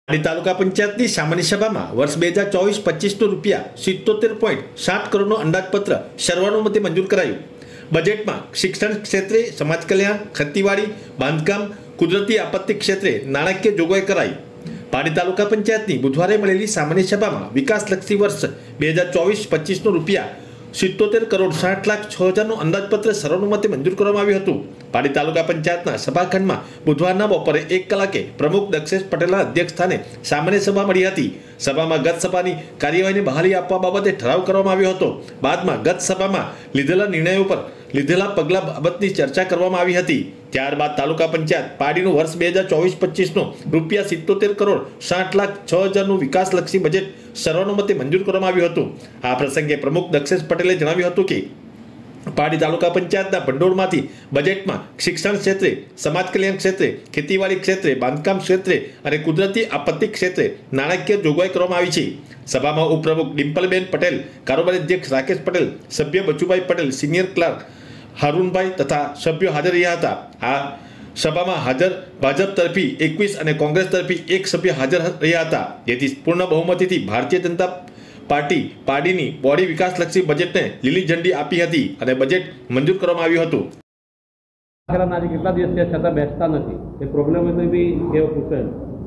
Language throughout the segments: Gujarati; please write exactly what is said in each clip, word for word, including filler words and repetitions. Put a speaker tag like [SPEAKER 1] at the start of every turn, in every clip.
[SPEAKER 1] પાડી તાલુકા પંચાયતની સામાન્ય સભામાં વર્ષ બે હજાર ચોવીસ પચીસનો રૂપિયા સિત્તોતેર પોઈન્ટ સાત કરોડનો અંદાજપત્ર સર્વાનુમતે મંજૂર કરાયું। બજેટમાં શિક્ષણ ક્ષેત્રે, સમાજ કલ્યાણ, ખેતીવાડી, બાંધકામ, કુદરતી આપત્તિ ક્ષેત્રે નાણાકીય જોગવાઈ કરાઈ। પાડી તાલુકા પંચાયતની બુધવારે મળેલી સામાન્ય સભામાં વિકાસલક્ષી વર્ષ બે હજાર ચોવીસ પચીસનો રૂપિયા સિત્તોતેર કરોડ સાઠ લાખ છ હજારનું અંદાજપત્ર સર્વાનુમતે મંજૂર કરવામાં આવ્યું હતું। પાડી તાલુકા પંચાયતના સભાખંડમાં બુધવારના બપોરે એક કલાકે પ્રમુખ દક્ષેશ પટેલના અધ્યક્ષ સ્થાને સામાન્ય સભા મળી હતી। સભામાં ગત સભાની કાર્યવાહીને બહાલી આપવા બાબતે ઠરાવ કરવામાં આવ્યો હતો। બાદમાં ગત સભામાં લીધેલા નિર્ણયો પર લીધેલા પગલાં બાબતની ચર્ચા કરવામાં આવી હતી। ત્યારબાદ તાલુકા પંચાયત પાડીનું વર્ષ બે હજાર ચોવીસ પચીસનો રૂપિયા સિત્તોતેર કરોડ સાઠ લાખ છ હજારનું વિકાસલક્ષી બજેટ સર્વાનુમતે મંજૂર કરવામાં આવ્યું હતું। આ પ્રસંગે પ્રમુખ દક્ષેશ પટેલે જણાવ્યું હતું કે પાડી તાલુકા પંચાયતના ભંડોળમાંથી બજેટમાં શિક્ષણ ક્ષેત્રે, સમાજ કલ્યાણ ક્ષેત્રે, ખેતીવાડી ક્ષેત્રે, બાંધકામ ક્ષેત્રે અને કુદરતી આપત્તિ ક્ષેત્રે નાણાકીય જોગવાઈ કરવામાં આવી છે। સભામાં ઉપપ્રમુખ ડિમ્પલબેન પટેલ, કારોબારી અધ્યક્ષ રાકેશ પટેલ, સભ્ય બચુભાઈ પટેલ, સિનિયર ક્લાર્ક હારૂનભાઈ તથા સભ્યો હાજર રહ્યા હતા। આ સભામાં હાજર ભાજપ તરફી એકવીસ અને કોંગ્રેસ તરફી એક સભ્ય હાજર રહ્યા હતા, જેથી પૂર્ણ બહુમતીથી ભારતીય જનતા પાર્ટી પાડીની બોડી વિકાસલક્ષી બજેટને લીલી ઝંડી આપી હતી અને બજેટ મંજૂર કરવામાં આવ્યું હતું।
[SPEAKER 2] આજે કેટલા દિવસ થયા છતાં બેસતા નથી, એ પ્રોબ્લેમ હતો બી એવો પૂછે।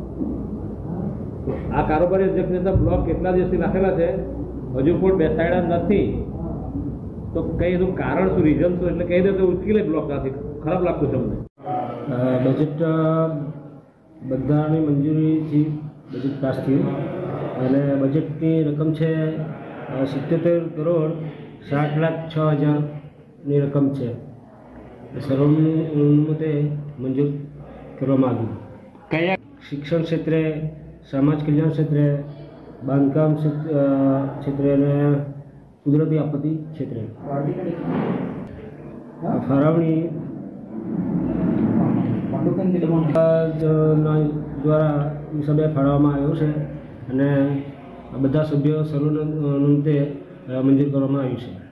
[SPEAKER 2] આ કારોબારી અધ્યક્ષ બ્લોક કેટલા દિવસથી રાખેલા છે, હજુ પણ બેસાડ્યા નથી, તો કઈ એનું કારણ શું, રીઝન શું, એટલે કહી દે તો ઉચકી લે બ્લોક નથી, ખરાબ લાગતું છે અમને।
[SPEAKER 3] બજેટ બધાની મંજૂરીથી બજેટ પાસ થયું અને બજેટની રકમ છે સિત્તોતેર કરોડ સાઠ લાખ છ હજારની રકમ છે, સર્વાનુમતે મંજૂર કરવામાં આવ્યું।
[SPEAKER 2] કયા
[SPEAKER 3] શિક્ષણ ક્ષેત્રે, સમાજ કલ્યાણ ક્ષેત્રે, બાંધકામ ક્ષેત્રે અને કુદરતી આપત્તિ ક્ષેત્રે ફાળવણી દ્વારા સભ્ય ફાળવવામાં આવ્યો છે અને બધા સભ્યો સર્વાનુમતે મંજૂર કરવામાં આવ્યું છે।